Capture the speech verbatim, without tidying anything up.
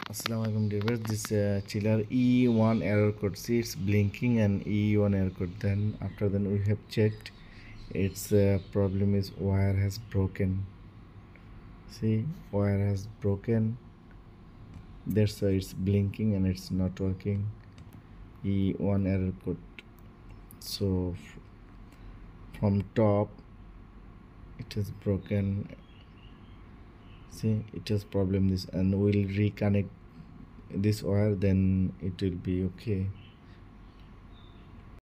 Assalamualaikum dear. This uh, chiller E one error code. See, it's blinking and E one error code. Then after then we have checked. Its uh, problem is wire has broken. See, wire has broken. That's why it's blinking and it's not working. E one error code. So f- from top, it is broken. See, it has problem this, and we'll reconnect this wire. Then it will be okay.